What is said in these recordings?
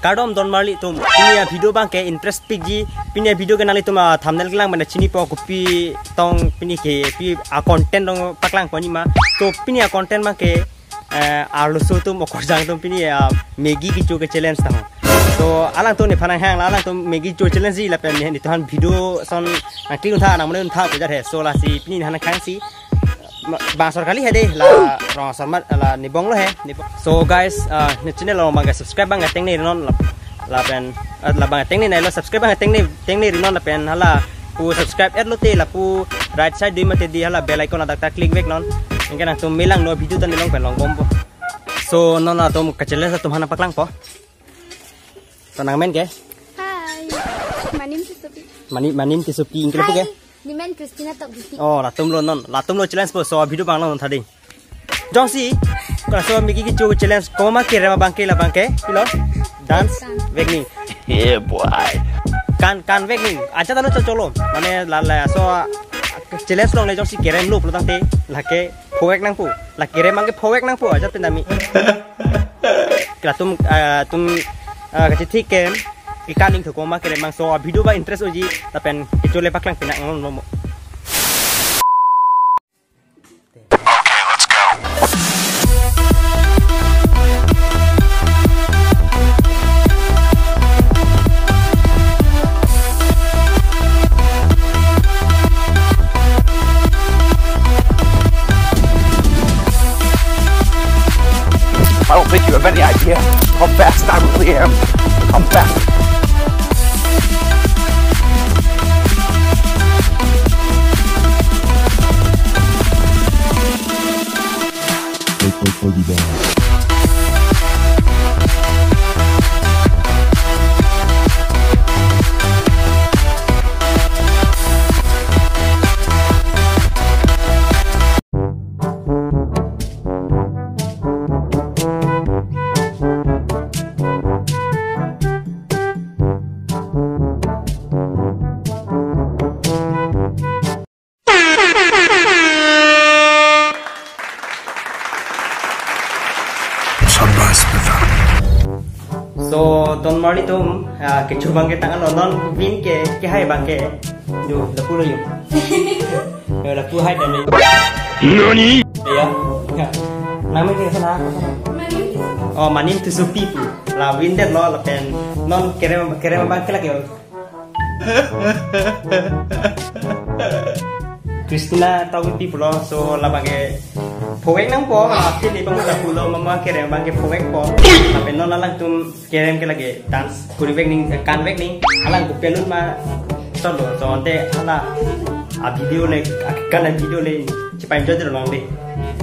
Kardom don marli tum pinia video bang ke interest pigi pinia video ke nali tum thumbnail kelang mana chini po kupi tong pini ke pi content dong paklang poni ma to pinia content ma ke alusu tum okor jang tum pini Maggi ki ke challenge tang so alang to ne phanang hang alang to Maggi challenge ji la pen ni tuhan video son kling tha nang mun tha ko ja the so la si pini hana khang si Bangsor kali hede la rong sarmat la nibong lo he so guys ni channel lo manga subscribe bang teng ni non la pen la bang teng ni nai lo subscribe bang teng ni non la pen hala pu subscribe et lo te la pu right side di mate di hala bell icon la tak click back non ingkan tum milang no video tan long pen long bombo so non la tum kachele sa tum hana paklang po tanang men ke hai manim ti sopi ingkle pu ke Nimen Christina tok biti. Oh, latum lo challenge po so video bang long thading. Jong si, kalau so Maggi ki challenge ko ma kira bangke la bangke, pilo dance vegning. Yeah boy. Kan vegning. Acha tano cholo. Mane la so challenge long le jong si kira lu pulo tangte la ke phowek nang pu. La kira mangke phowek nang pu aja pendami. Kila tum kati thik ke ikan ning thoko ma kere mang so video ba interest oji tapen kecole paklang pinak ngom lomo Okay, let's go. I don't think you have any idea how fast I really am. I'm fast. so don mari tum kecu bangke tangan non win ke hai bangke yo lapu lo yo yo lapu hai dan nani ya nama ke sana oh manim tu supi pu la win det lo la pen non kere bangke lagi yo Christina tahu pi pulo so la bangke phowek nang po pili bang la pulo mama kere bangke phowek po tapi non alang tum kere ke lagi dance kuri vek ning kan vek ning alang ku pelun ma solo so ante ala a video le kan video le cipai jodoh long de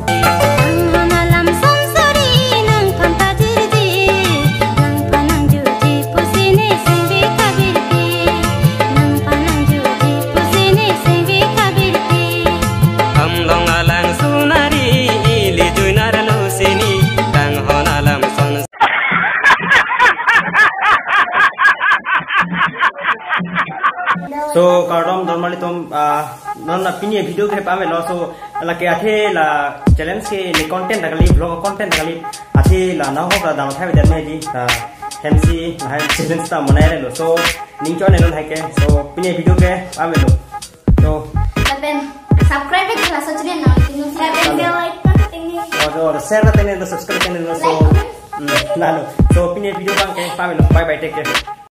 so kardom normally tum non na pinie video ke pame lo so la ke athe la challenge ke ni content kali vlog content kali athe la na ho pra dam thai den mai di MC na challenge ta monai lo so ning cho ne lo hai ke so pinie video ke pame lo so Lapen subscribe ke la sochne na tingin share bell icon tingin और share करते हैं तो सब्सक्राइब करते हैं तो so पिnie video bang ke pame lo bye bye take care